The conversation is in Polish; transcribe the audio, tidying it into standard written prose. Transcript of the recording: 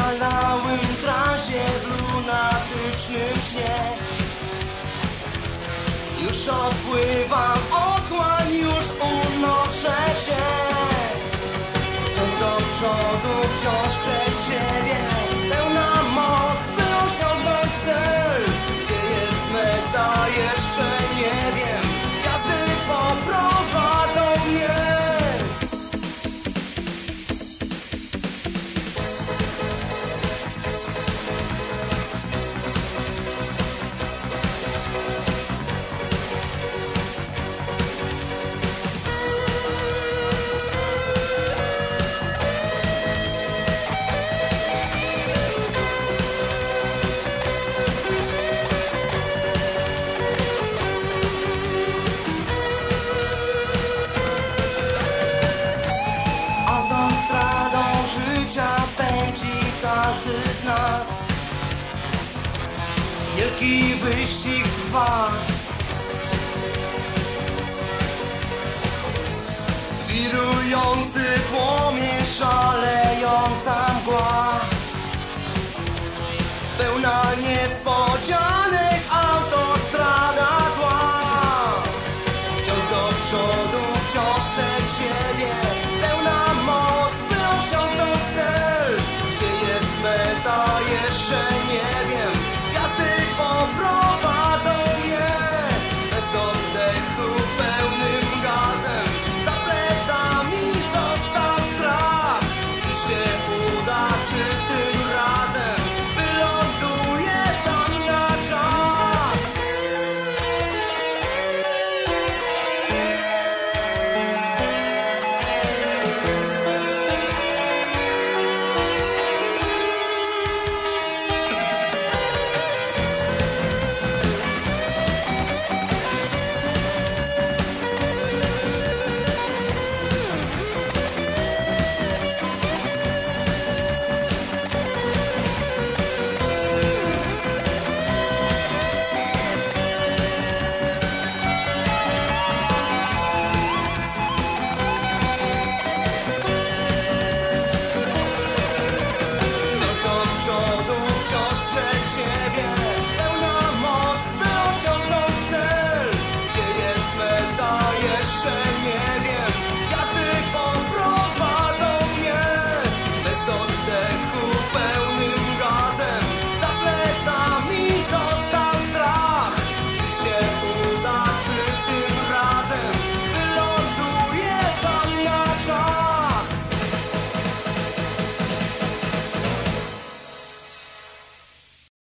szalałym transie, w lunatycznym śnie. Już odpływam, otchłań, już unoszę się. Ciąg do przodu, wciąż przed siebie, pełna moc, by osiągnąć cel. Gdzie jest meta, jeszcze nie wiem, gwiazdy poprowadzą mnie. Każdy z nas wielki wyścig trwa. Wirujący płomień, szalejąca mgła, pełna niespodzianek.